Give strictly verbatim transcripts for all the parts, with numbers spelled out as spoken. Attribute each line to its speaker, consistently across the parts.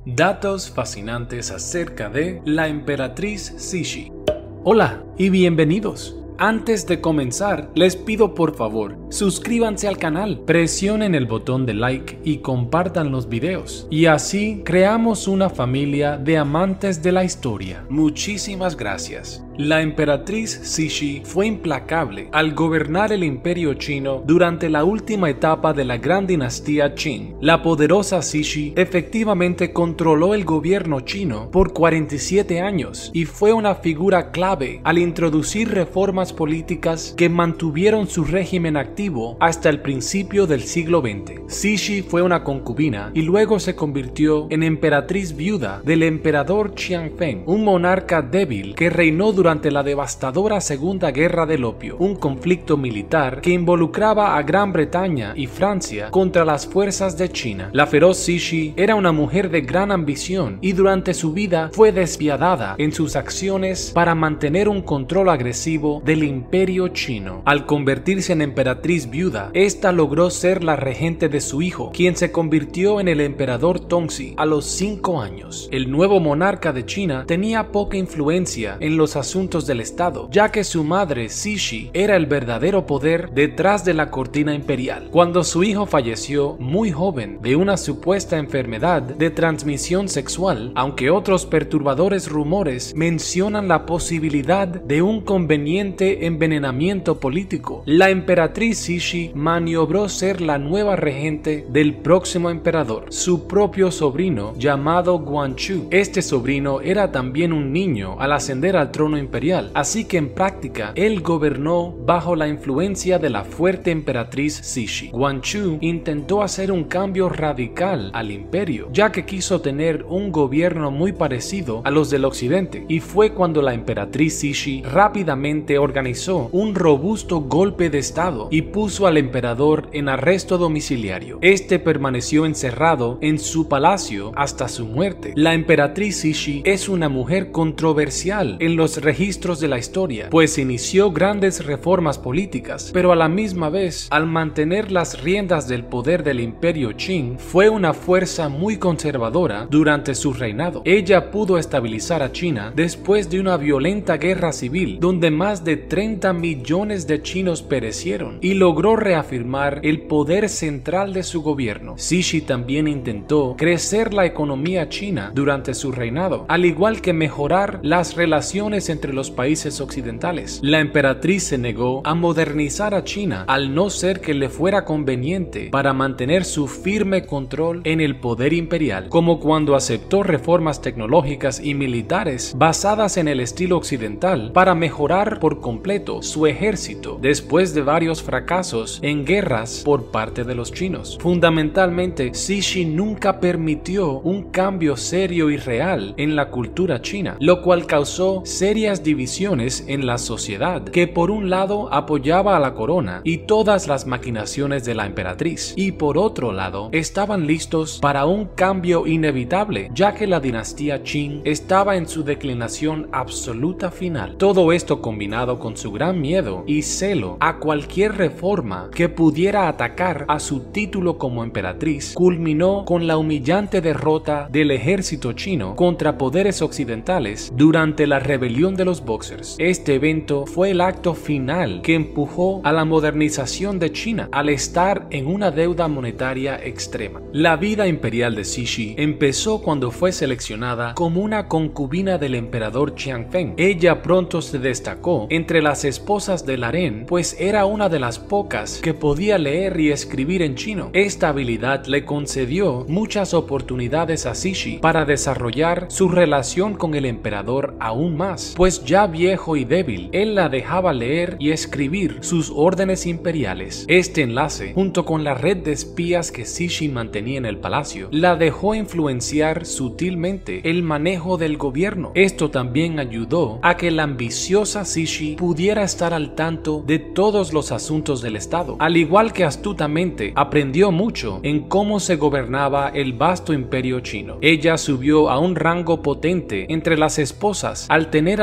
Speaker 1: Datos fascinantes acerca de la emperatriz Cixi. Hola y bienvenidos. Antes de comenzar, les pido por favor, suscríbanse al canal, presionen el botón de like y compartan los videos. Y así creamos una familia de amantes de la historia. Muchísimas gracias. La emperatriz Cixi fue implacable al gobernar el imperio chino durante la última etapa de la gran dinastía Qing. La poderosa Cixi efectivamente controló el gobierno chino por cuarenta y siete años y fue una figura clave al introducir reformas políticas que mantuvieron su régimen activo hasta el principio del siglo veinte. Cixi fue una concubina y luego se convirtió en emperatriz viuda del emperador Xianfeng, un monarca débil que reinó durante durante la devastadora Segunda Guerra del Opio, un conflicto militar que involucraba a Gran Bretaña y Francia contra las fuerzas de China. La feroz Cixi era una mujer de gran ambición y durante su vida fue despiadada en sus acciones para mantener un control agresivo del imperio chino. Al convertirse en emperatriz viuda, esta logró ser la regente de su hijo, quien se convirtió en el emperador Tongzhi a los cinco años. El nuevo monarca de China tenía poca influencia en los asuntos asuntos del estado, ya que su madre Cixi era el verdadero poder detrás de la cortina imperial. Cuando su hijo falleció muy joven de una supuesta enfermedad de transmisión sexual, aunque otros perturbadores rumores mencionan la posibilidad de un conveniente envenenamiento político, la emperatriz Cixi maniobró ser la nueva regente del próximo emperador, su propio sobrino llamado Guangxu. Este sobrino era también un niño al ascender al trono imperial, así que en práctica él gobernó bajo la influencia de la fuerte emperatriz Cixi. Guangxu intentó hacer un cambio radical al imperio, ya que quiso tener un gobierno muy parecido a los del occidente, y fue cuando la emperatriz Cixi rápidamente organizó un robusto golpe de estado y puso al emperador en arresto domiciliario. Este permaneció encerrado en su palacio hasta su muerte. La emperatriz Cixi es una mujer controversial en los registros de la historia, pues inició grandes reformas políticas, pero a la misma vez, al mantener las riendas del poder del imperio Qing, fue una fuerza muy conservadora durante su reinado. Ella pudo estabilizar a China después de una violenta guerra civil, donde más de treinta millones de chinos perecieron, y logró reafirmar el poder central de su gobierno. Cixi también intentó crecer la economía china durante su reinado, al igual que mejorar las relaciones entre los países occidentales. La emperatriz se negó a modernizar a China al no ser que le fuera conveniente para mantener su firme control en el poder imperial, como cuando aceptó reformas tecnológicas y militares basadas en el estilo occidental para mejorar por completo su ejército después de varios fracasos en guerras por parte de los chinos. Fundamentalmente, Cixi nunca permitió un cambio serio y real en la cultura china, lo cual causó serias divisiones en la sociedad, que por un lado apoyaba a la corona y todas las maquinaciones de la emperatriz, y por otro lado estaban listos para un cambio inevitable, ya que la dinastía Qing estaba en su declinación absoluta final. Todo esto combinado con su gran miedo y celo a cualquier reforma que pudiera atacar a su título como emperatriz, culminó con la humillante derrota del ejército chino contra poderes occidentales durante la rebelión de los Boxers. Este evento fue el acto final que empujó a la modernización de China al estar en una deuda monetaria extrema. La vida imperial de Cixi empezó cuando fue seleccionada como una concubina del emperador Xianfeng. Ella pronto se destacó entre las esposas del harén, pues era una de las pocas que podía leer y escribir en chino. Esta habilidad le concedió muchas oportunidades a Cixi para desarrollar su relación con el emperador aún más, pues ya viejo y débil, él la dejaba leer y escribir sus órdenes imperiales. Este enlace, junto con la red de espías que Cixi mantenía en el palacio, la dejó influenciar sutilmente el manejo del gobierno. Esto también ayudó a que la ambiciosa Cixi pudiera estar al tanto de todos los asuntos del estado, al igual que astutamente aprendió mucho en cómo se gobernaba el vasto imperio chino. Ella subió a un rango potente entre las esposas al tener al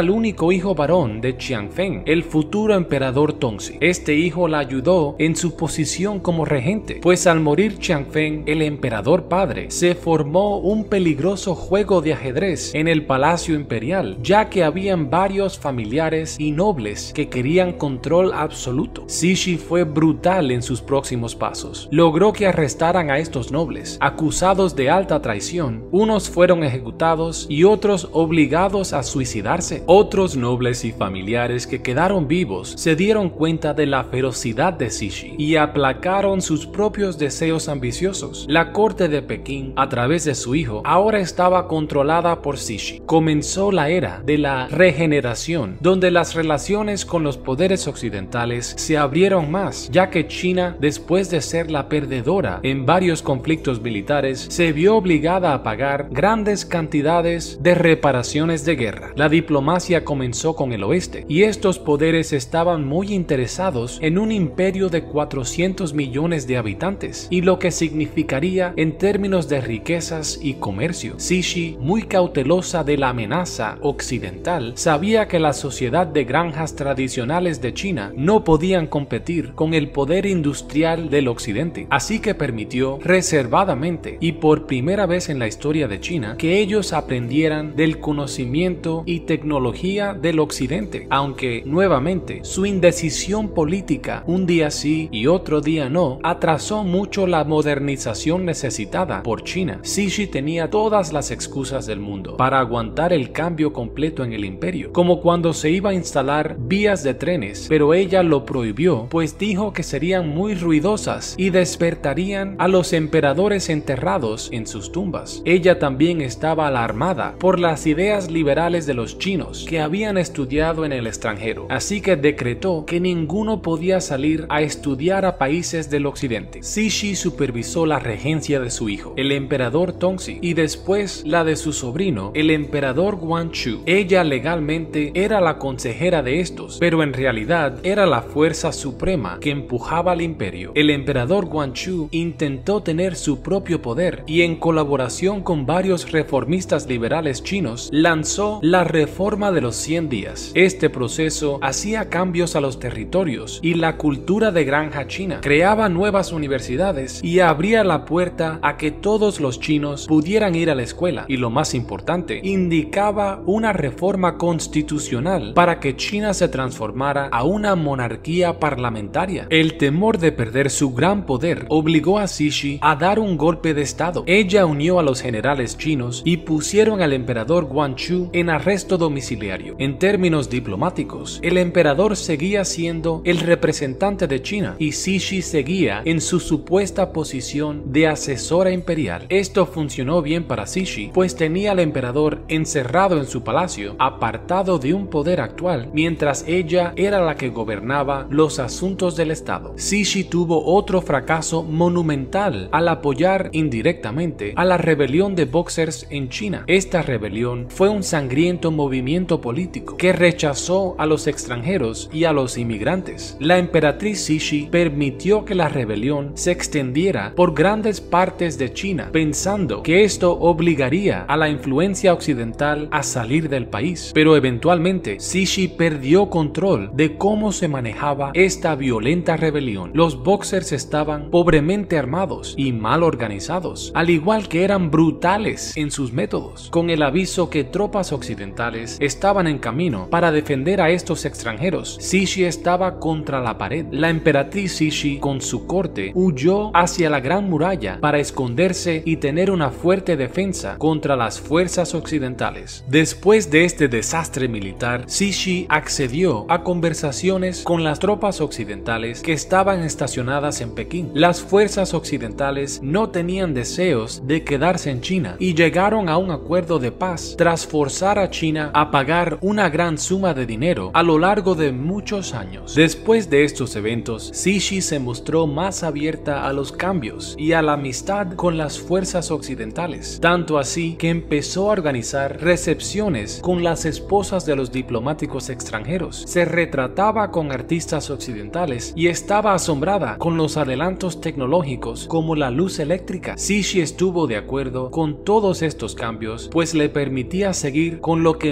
Speaker 1: el único hijo varón de Xianfeng, el futuro emperador Tongzi. Este hijo la ayudó en su posición como regente, pues al morir Xianfeng, el emperador padre, se formó un peligroso juego de ajedrez en el palacio imperial, ya que habían varios familiares y nobles que querían control absoluto. Cixi fue brutal en sus próximos pasos. Logró que arrestaran a estos nobles, acusados de alta traición. Unos fueron ejecutados y otros obligados a suicidarse. Otros nobles y familiares que quedaron vivos se dieron cuenta de la ferocidad de Cixi y aplacaron sus propios deseos ambiciosos. La corte de Pekín, a través de su hijo, ahora estaba controlada por Cixi. Comenzó la era de la regeneración, donde las relaciones con los poderes occidentales se abrieron más, ya que China, después de ser la perdedora en varios conflictos militares, se vio obligada a pagar grandes cantidades de reparaciones de guerra. La diplomacia comenzó con el oeste, y estos poderes estaban muy interesados en un imperio de cuatrocientos millones de habitantes, y lo que significaría en términos de riquezas y comercio. Cixi, muy cautelosa de la amenaza occidental, sabía que la sociedad de granjas tradicionales de China no podían competir con el poder industrial del occidente, así que permitió reservadamente y por primera vez en la historia de China que ellos aprendieran del conocimiento y tecnología del occidente, aunque nuevamente su indecisión política, un día sí y otro día no, atrasó mucho la modernización necesitada por China. Cixi tenía todas las excusas del mundo para aguantar el cambio completo en el imperio, como cuando se iba a instalar vías de trenes, pero ella lo prohibió, pues dijo que serían muy ruidosas y despertarían a los emperadores enterrados en sus tumbas. Ella también estaba alarmada por las ideas liberales de los chinos que habían estudiado en el extranjero, así que decretó que ninguno podía salir a estudiar a países del occidente. Cixi supervisó la regencia de su hijo, el emperador Tongzi, y después la de su sobrino, el emperador Guangxu. Ella legalmente era la consejera de estos, pero en realidad era la fuerza suprema que empujaba al imperio. El emperador Guangxu intentó tener su propio poder y en colaboración con varios reformistas liberales chinos lanzó la reforma de los cien días. Este proceso hacía cambios a los territorios y la cultura de granja china, creaba nuevas universidades y abría la puerta a que todos los chinos pudieran ir a la escuela, y lo más importante, indicaba una reforma constitucional para que China se transformara a una monarquía parlamentaria. El temor de perder su gran poder obligó a Cixi a dar un golpe de estado. Ella unió a los generales chinos y pusieron al emperador Guangxu en arresto domiciliario. En términos diplomáticos, el emperador seguía siendo el representante de China y Cixi seguía en su supuesta posición de asesora imperial. Esto funcionó bien para Cixi, pues tenía al emperador encerrado en su palacio, apartado de un poder actual, mientras ella era la que gobernaba los asuntos del estado. Cixi tuvo otro fracaso monumental al apoyar indirectamente a la rebelión de Boxers en China. Esta rebelión fue un sangriento movimiento político que rechazó a los extranjeros y a los inmigrantes. La emperatriz Cixi permitió que la rebelión se extendiera por grandes partes de China, pensando que esto obligaría a la influencia occidental a salir del país. Pero eventualmente Cixi perdió control de cómo se manejaba esta violenta rebelión. Los Boxers estaban pobremente armados y mal organizados, al igual que eran brutales en sus métodos. Con el aviso que tropas occidentales estaban en camino para defender a estos extranjeros, Cixi estaba contra la pared. La emperatriz Cixi, con su corte, huyó hacia la gran muralla para esconderse y tener una fuerte defensa contra las fuerzas occidentales. Después de este desastre militar, Cixi accedió a conversaciones con las tropas occidentales que estaban estacionadas en Pekín. Las fuerzas occidentales no tenían deseos de quedarse en China y llegaron a un acuerdo de paz tras forzar a China a pagar una gran suma de dinero a lo largo de muchos años. Después de estos eventos, Cixi se mostró más abierta a los cambios y a la amistad con las fuerzas occidentales, tanto así que empezó a organizar recepciones con las esposas de los diplomáticos extranjeros. Se retrataba con artistas occidentales y estaba asombrada con los adelantos tecnológicos como la luz eléctrica. Cixi estuvo de acuerdo con todos estos cambios, pues le permitía seguir con lo que más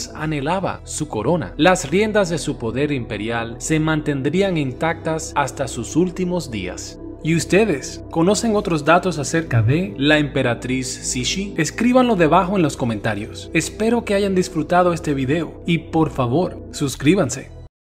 Speaker 1: más anhelaba su corona. Las riendas de su poder imperial se mantendrían intactas hasta sus últimos días. ¿Y ustedes conocen otros datos acerca de la emperatriz Cixi? Escríbanlo debajo en los comentarios. Espero que hayan disfrutado este video y por favor, suscríbanse.